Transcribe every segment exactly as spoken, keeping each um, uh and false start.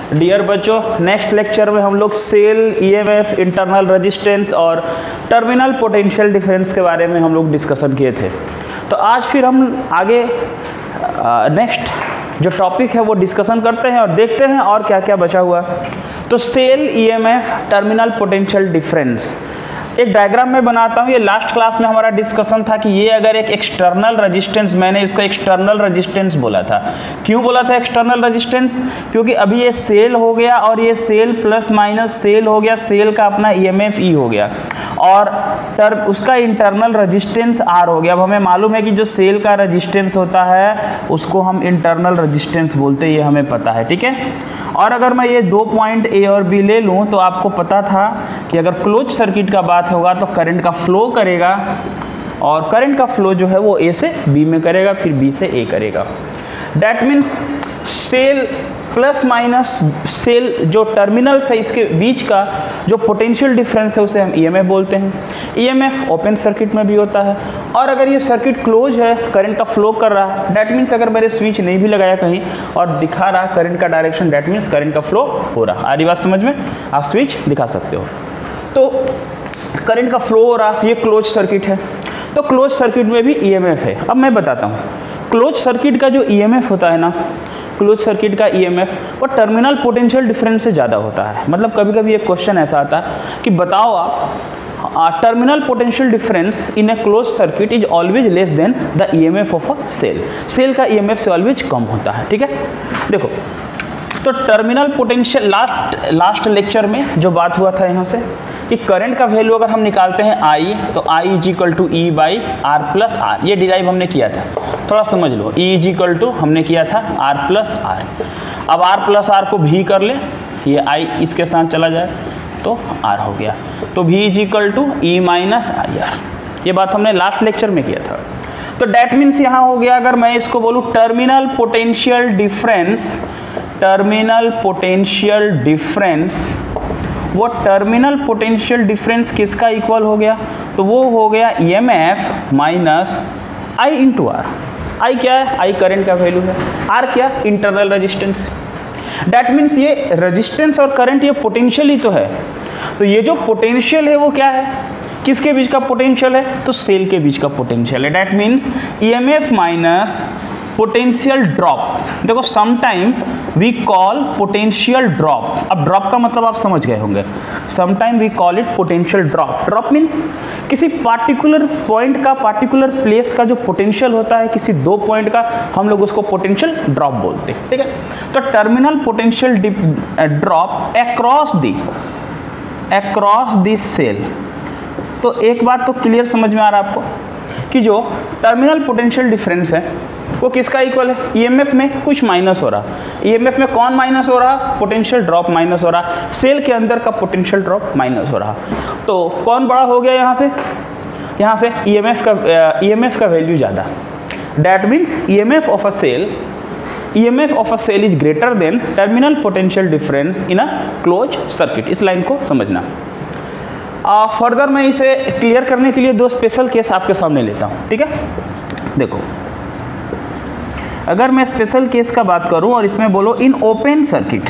Dear बच्चों, next lecture में हम लोग सेल, ईएमएफ, इंटरनल रेजिस्टेंस और टर्मिनल पोटेंशियल डिफरेंस के बारे में हम लोग डिस्कशन किए थे। तो आज फिर हम आगे नेक्स्ट जो टॉपिक है वो डिस्कशन करते हैं और देखते हैं और क्या क्या बचा हुआ। तो cell, EMF, terminal potential difference एक डायग्राम में बनाता हूँ। ये लास्ट क्लास में हमारा डिस्कशन था कि ये अगर एक एक्सटर्नल रेजिस्टेंस, मैंने इसको एक्सटर्नल रेजिस्टेंस बोला था। क्यों बोला था एक्सटर्नल रेजिस्टेंस? क्योंकि अभी ये सेल हो गया और ये सेल प्लस माइनस सेल हो गया, सेल का अपना ईएमएफ ई हो गया और टर्म उसका इंटरनल रेजिस्टेंस आर हो गया। अब हमें मालूम है कि जो सेल का रेजिस्टेंस होता है उसको हम इंटरनल रेजिस्टेंस बोलते हैं, ये हमें पता है, ठीक है। और अगर मैं ये दो पॉइंट ए और बी ले लूँ तो आपको पता था कि अगर क्लोज सर्किट का बात होगा तो करंट का फ्लो करेगा और करंट का फ्लो जो है वो ए से बी में करेगा, फिर बी से ए करेगा। That means cell plus minus cell जो टर्मिनल है इसके बीच का जो पोटेंशियल डिफरेंस है उसे हम ईएमएफ बोलते हैं। ईएमएफ ओपन सर्किट में भी होता है और अगर ये सर्किट क्लोज है, करंट का फ्लो कर रहा है, दैट मीन्स अगर मैंने स्विच नहीं भी लगाया कहीं और दिखा रहा करंट का डायरेक्शन, दैट मीन्स करंट का फ्लो हो रहा। आ रही बात समझ में? आप स्विच दिखा सकते हो। तो करंट का फ्लो हो रहा, ये क्लोज सर्किट है। तो क्लोज सर्किट में भी ईएमएफ है। अब मैं बताता हूँ, क्लोज सर्किट का जो ईएमएफ होता है ना, क्लोज सर्किट का ईएमएफ वो टर्मिनल पोटेंशियल डिफरेंस से ज़्यादा होता है। मतलब कभी कभी एक क्वेश्चन ऐसा आता है कि बताओ आप terminal potential difference in a close circuit is always less than the EMF of a cell. Cell का ईएमएफ से ऑलवेज कम होता है, ठीक है। देखो, तो terminal potential last last lecture में जो बात हुआ था यहाँ से कि करंट का वैल्यू अगर हम निकालते हैं I, तो I is equal to E by R plus R. ये डिराइव हमने किया था, थोड़ा समझ लो। E इज इक्वल टू हमने किया था R प्लस आर। अब R प्लस आर को भी कर ले, ये I इसके साथ चला जाए तो R हो गया। तो V is equal to E minus I R. ये बात हमने लास्ट लेक्चर में किया था। तो डैट मीन्स यहाँ हो गया, अगर मैं इसको बोलूँ terminal potential difference, terminal potential difference, वो टर्मिनल पोटेंशियल डिफरेंस किसका इक्वल हो गया? तो वो हो गया EMF minus I into R. I क्या है? आई करंट का वैल्यू है। आर क्या? Internal resistance. दैट मीन्स ये रेजिस्टेंस और करंट ये पोटेंशियल ही तो है। तो ये जो पोटेंशियल है वो क्या है? किसके बीच का पोटेंशियल है? तो सेल के बीच का पोटेंशियल है। That means EMF minus potential drop. देखो, sometime we call potential drop. अब ड्रॉप का मतलब आप समझ गए होंगे। Sometime we call it potential drop. Drop means किसी पार्टिकुलर पॉइंट का, पार्टिकुलर प्लेस का जो पोटेंशियल होता है, किसी दो पॉइंट का, हम लोग उसको पोटेंशियल ड्रॉप बोलते हैं, ठीक है। तो terminal potential drop across the across the cell. तो एक बात तो क्लियर समझ में आ रहा है आपको कि जो टर्मिनल पोटेंशियल डिफरेंस है वो किसका इक्वल है? ईएमएफ में कुछ माइनस हो रहा। ईएमएफ में कौन माइनस हो रहा? पोटेंशियल ड्रॉप माइनस हो रहा। सेल के अंदर का पोटेंशियल ड्रॉप माइनस हो रहा। तो कौन बड़ा हो गया यहाँ से? यहाँ से ईएमएफ का ईएमएफ का वैल्यू ज़्यादा। That means EMF of a cell EMF of a cell is greater than terminal potential difference in a close circuit. इस लाइन को समझना। फर्दर uh, मैं इसे क्लियर करने के लिए दो स्पेशल केस आपके सामने लेता हूँ, ठीक है। देखो, अगर मैं स्पेशल केस का बात करूं और इसमें बोलो इन ओपन सर्किट,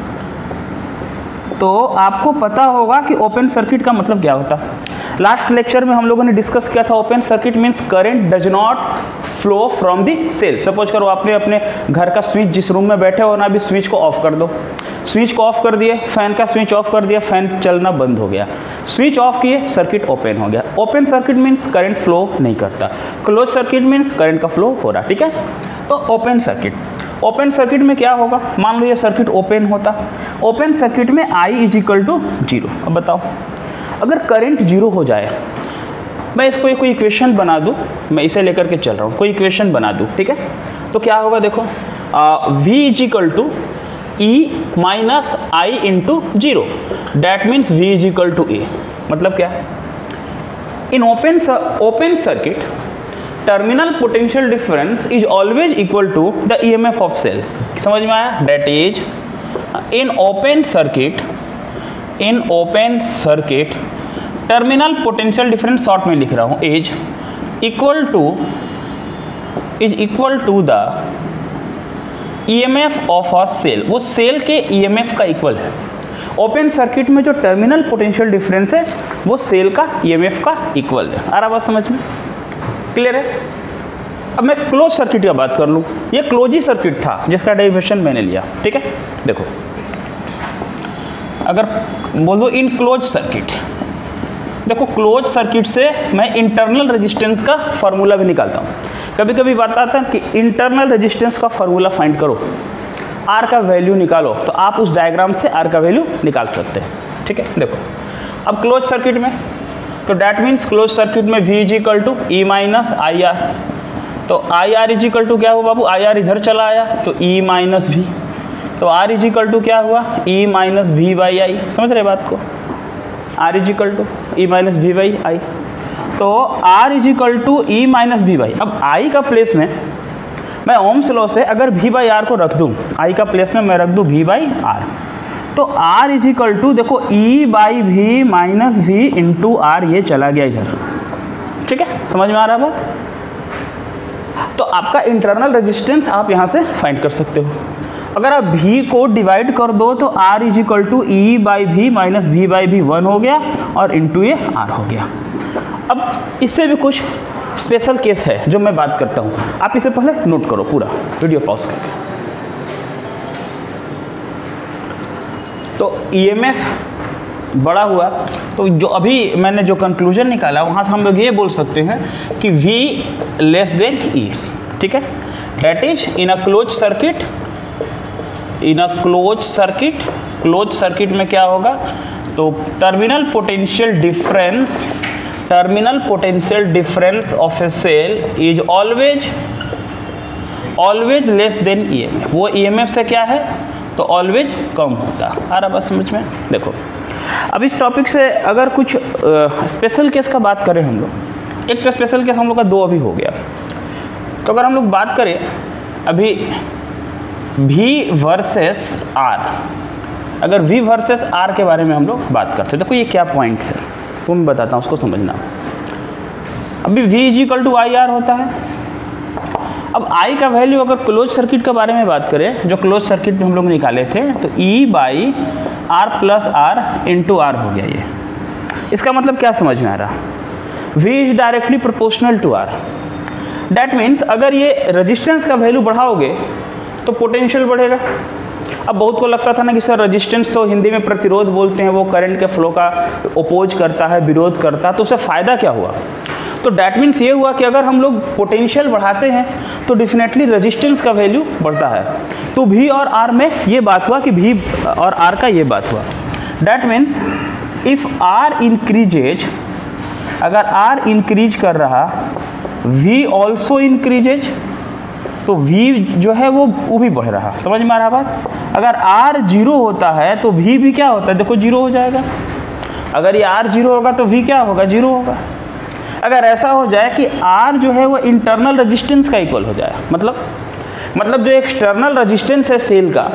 तो आपको पता होगा कि ओपन सर्किट का मतलब क्या होता है। लास्ट लेक्चर में हम लोगों ने डिस्कस किया था, open circuit means current does not flow from the cell. Suppose करो आपने अपने घर का स्विच, जिस रूम में बैठे हो ना, अभी स्विच को ऑफ कर दो। स्विच को ऑफ कर दिए, फैन का स्विच ऑफ कर दिया, फैन चलना बंद हो गया। स्विच ऑफ किए, सर्किट ओपन हो गया। Open circuit means current flow नहीं करता। क्लोज सर्किट मीन्स करंट का फ्लो हो रहा, ठीक है। तो ओपन सर्किट, ओपन सर्किट में क्या होगा? मान लो ये सर्किट ओपन होता, ओपन सर्किट में I is equal to zero. अब बताओ, अगर करंट जीरो हो जाए, मैं इसको एक कोई इक्वेशन बना दूं, मैं इसे लेकर के चल रहा हूँ, कोई इक्वेशन बना दूं, ठीक है। तो क्या होगा? देखो, V is equal to E minus I into zero. That means V is equal to A. मतलब क्या? In open open circuit terminal potential difference is always equal to the EMF of cell. समझ में आया? That is in open circuit in open circuit terminal potential difference, short में लिख रहा हूँ, is equal to is equal to the EMF of a cell, वो cell के EMF का इक्वल है। ओपन सर्किट में जो टर्मिनल पोटेंशियल डिफरेंस है वो सेल का ईएमएफ का इक्वल है। आ रहा बात समझ में? क्लियर है? अब मैं क्लोज सर्किट की बात कर लूँ, ये क्लोज ही सर्किट था जिसका डेरिवेशन मैंने लिया, ठीक है। देखो अगर बोल दो इन क्लोज सर्किट, देखो क्लोज सर्किट से मैं इंटरनल रेजिस्टेंस का फार्मूला भी निकालता हूँ। कभी कभी बात आता है कि इंटरनल रेजिस्टेंस का फार्मूला फाइंड करो, आर का वैल्यू निकालो, तो आप उस डायग्राम से आर का वैल्यू निकाल सकते हैं, ठीक है। देखो अब क्लोज सर्किट में, तो डैट मीन्स क्लोज सर्किट में V is equal to E minus I R, तो I R is equal to क्या हुआ बाबू, आई आर इधर चला आया तो E माइनस भी, तो R इज इक्वल टू क्या हुआ, E minus V by I. समझ रहे बात को? R is equal to E minus V by I, तो R is equal to E minus V by. अब I का प्लेस में मैं ओम्स लॉ से अगर V बाई आर को रख दूँ, I का प्लेस में मैं रख दूँ V बाई आर, तो R इज इक्वल टू देखो E by V minus V into R, ये चला गया इधर, ठीक है। समझ में आ रहा बात? तो आपका इंटरनल रेजिस्टेंस आप यहाँ से फाइंड कर सकते हो। अगर आप V को डिवाइड कर दो तो R is equal to E by V minus V by V one हो गया और इंटू ये R हो गया। अब इससे भी कुछ स्पेशल केस है जो मैं बात करता हूँ, आप इसे पहले नोट करो पूरा, वीडियो पॉज करके। तो ईएमएफ बड़ा हुआ तो जो अभी मैंने जो कंक्लूजन निकाला वहाँ से हम लोग ये बोल सकते हैं कि V लेस देन E, ठीक है। That is in a close circuit, in a close circuit, close circuit में क्या होगा, तो terminal potential difference, terminal potential difference of a cell is always always less than EMF. वो EMF से क्या है, तो ऑलवेज कम होता। आ रहा बात समझ में? देखो अब इस टॉपिक से अगर कुछ स्पेशल केस का बात करें हम लोग, एक तो स्पेशल केस हम लोग का दो अभी हो गया, तो अगर हम लोग बात करें अभी V वर्सेस R, अगर V वर्सेस R के बारे में हम लोग बात करते हैं, देखो ये क्या पॉइंट्स है वो मैं बताता हूँ, उसको समझना। अभी V is equal to I R होता है। अब I का वैल्यू अगर क्लोज सर्किट के बारे में बात करें, जो क्लोज सर्किट में हम लोग निकाले थे, तो E by R plus R into R हो गया ये। इसका मतलब क्या समझ में आ रहा, V is directly proportional to R। That means अगर ये रेजिस्टेंस का वैल्यू बढ़ाओगे तो पोटेंशियल बढ़ेगा। अब बहुत को लगता था ना कि सर रेजिस्टेंस तो हिंदी में प्रतिरोध बोलते हैं, वो करंट के फ्लो का अपोज करता है, विरोध करता है, तो उससे फ़ायदा क्या हुआ, तो डैट मीन्स ये हुआ कि अगर हम लोग पोटेंशियल बढ़ाते हैं तो डेफिनेटली रेजिस्टेंस का वैल्यू बढ़ता है। तो V और R में ये बात हुआ कि V और R का ये बात हुआ। That means if R increases, अगर R इंक्रीज कर रहा, V ऑल्सो इंक्रीजेज, तो V जो है वो वो भी बढ़ रहा। समझ में आ रहा बात? अगर R जीरो होता है तो V भी क्या होता है, देखो जीरो हो जाएगा। अगर ये R जीरो होगा तो V क्या होगा, जीरो होगा। अगर ऐसा हो जाए कि R जो है वो इंटरनल रेजिस्टेंस का इक्वल हो जाए, मतलब मतलब जो एक्सटर्नल रेजिस्टेंस है सेल का,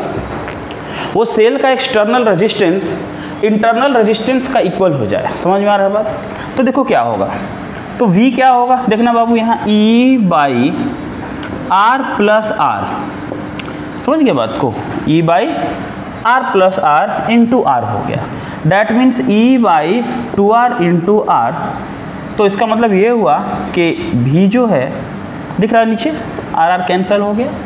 वो सेल का एक्सटर्नल रेजिस्टेंस इंटरनल रेजिस्टेंस का इक्वल हो जाए। समझ में आ रहा है बात? तो देखो क्या होगा, तो V क्या होगा, देखना बाबू यहाँ E by R plus R, समझ गए बात को, E by R plus R into R हो गया। That means E by two R into R. तो इसका मतलब ये हुआ कि V जो है, दिख रहा है नीचे, आर आर कैंसिल हो गया।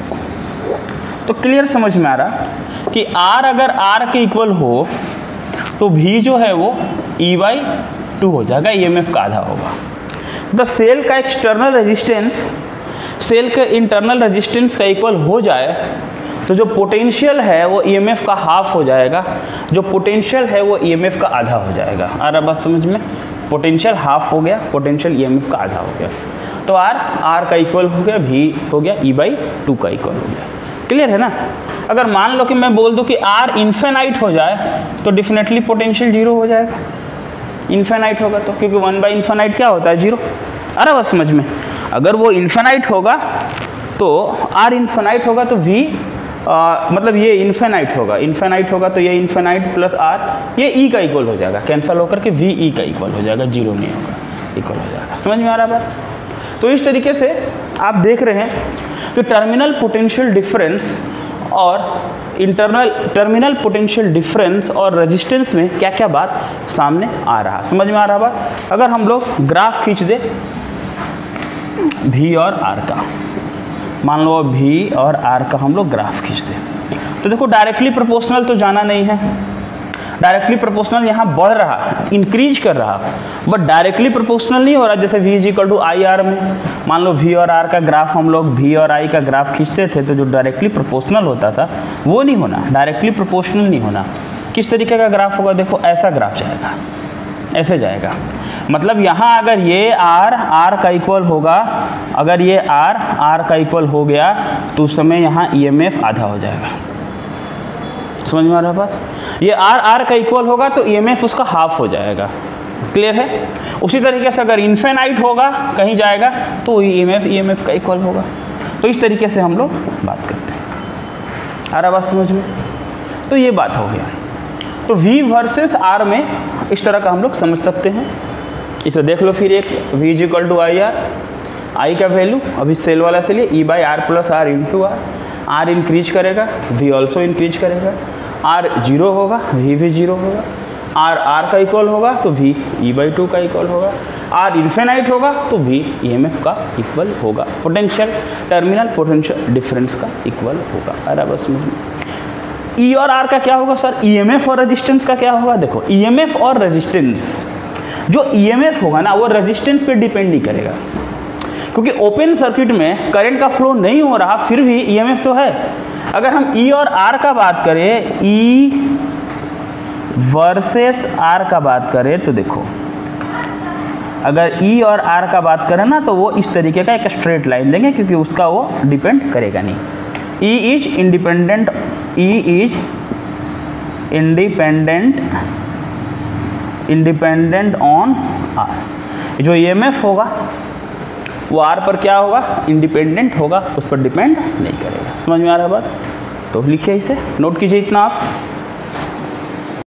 तो क्लियर समझ में आ रहा कि R अगर R के इक्वल हो तो V जो है वो E बाई टू हो जाएगा, ई एम एफ का आधा होगा। मतलब सेल का एक्सटर्नल रेजिस्टेंस सेल के इंटरनल रेजिस्टेंस का इक्वल हो जाए तो जो पोटेंशियल है वो ई एम एफ का हाफ हो जाएगा, जो पोटेंशियल है वो ई एम एफ का आधा हो जाएगा। आ रहा बात समझ में? पोटेंशियल हाफ हो गया, पोटेंशियल ई एम एफ का आधा हो गया। तो R R का इक्वल हो गया, V हो गया E बाई टू का इक्वल हो गया। क्लियर है ना? अगर मान लो कि मैं बोल दूं कि R इन्फिनाइट हो जाए तो डेफिनेटली पोटेंशियल जीरो हो जाएगा। इन्फिनाइट होगा तो, क्योंकि वन बाई इन्फिनाइट क्या होता है, जीरो। आ रहा बात समझ में? अगर वो इन्फिनाइट होगा तो R इन्फिनाइट होगा तो V आ, मतलब ये इन्फिनाइट होगा, इन्फिनाइट होगा तो ये इन्फिनाइट प्लस R ये E का इक्वल हो जाएगा, कैंसिल होकर के V E का इक्वल हो जाएगा, जीरो नहीं होगा, इक्वल हो जाएगा। समझ में आ रहा बात? तो इस तरीके से आप देख रहे हैं कि टर्मिनल पोटेंशियल डिफरेंस और इंटरनल टर्मिनल पोटेंशियल डिफरेंस और रेजिस्टेंस में क्या क्या बात सामने आ रहा, समझ में आ रहा बात। अगर हम लोग ग्राफ खींच दे V और R का, मान लो V और R का हम लोग ग्राफ खींचते, तो देखो डायरेक्टली प्रोपोर्शनल तो जाना नहीं है, डायरेक्टली प्रोपोर्शनल यहाँ बढ़ रहा, इंक्रीज कर रहा, बट डायरेक्टली प्रोपोर्शनल नहीं हो रहा। जैसे V is equal to I R में, मान लो V और R का ग्राफ हम लोग V और I का ग्राफ खींचते थे, तो जो डायरेक्टली प्रोपोर्शनल होता था वो नहीं होना, डायरेक्टली प्रोपोर्शनल नहीं होना। किस तरीके का ग्राफ होगा, देखो ऐसा ग्राफ जाएगा, ऐसे जाएगा। मतलब यहाँ अगर ये R R का इक्वल होगा, अगर ये R R का इक्वल हो गया तो उस समय यहाँ ई एम एफ आधा हो जाएगा, समझ में आ रहा बात। ये R R का इक्वल होगा तो ई एम एफ उसका हाफ हो जाएगा, क्लियर है। उसी तरीके से अगर इन्फिनाइट होगा कहीं जाएगा तो E M F E M F का इक्वल होगा। तो इस तरीके से हम लोग बात करते हैं, आ रहा बात समझ में। तो ये बात हो गया। तो V वर्सेस R में इस तरह का हम लोग समझ सकते हैं। इसे देख लो फिर, एक V is equal to I R, I का वैल्यू अभी सेल वाला से लिए E by R plus R into R, R increase करेगा V ऑल्सो इंक्रीज करेगा, R जीरो होगा V भी जीरो होगा, R R का इक्वल होगा तो V ई बाई टू का इक्वल होगा, R इन्फिनाइट होगा तो V ई एम एफ का इक्वल होगा, पोटेंशियल टर्मिनल पोटेंशियल डिफरेंस का इक्वल होगा। अरे बस E और R का क्या होगा सर, ई एम एफ और रेजिस्टेंस का क्या होगा। देखो ई एम एफ और रेजिस्टेंस, जो ई एम एफ होगा ना वो रेजिस्टेंस पे डिपेंड नहीं करेगा, क्योंकि ओपन सर्किट में करंट का फ्लो नहीं हो रहा फिर भी ई एम एफ तो है। अगर हम E और R का बात करें, E वर्सेस R का बात करें, तो देखो अगर E और R का बात करें ना तो वो इस तरीके का एक स्ट्रेट लाइन देंगे, क्योंकि उसका वो डिपेंड करेगा नहीं। E is independent, E is independent independent on R। जो ई एम एफ होगा वो R पर क्या होगा, इंडिपेंडेंट होगा, उस पर डिपेंड नहीं करेगा। समझ में आ रहा है बात। तो लिखिए, इसे नोट कीजिए इतना आप।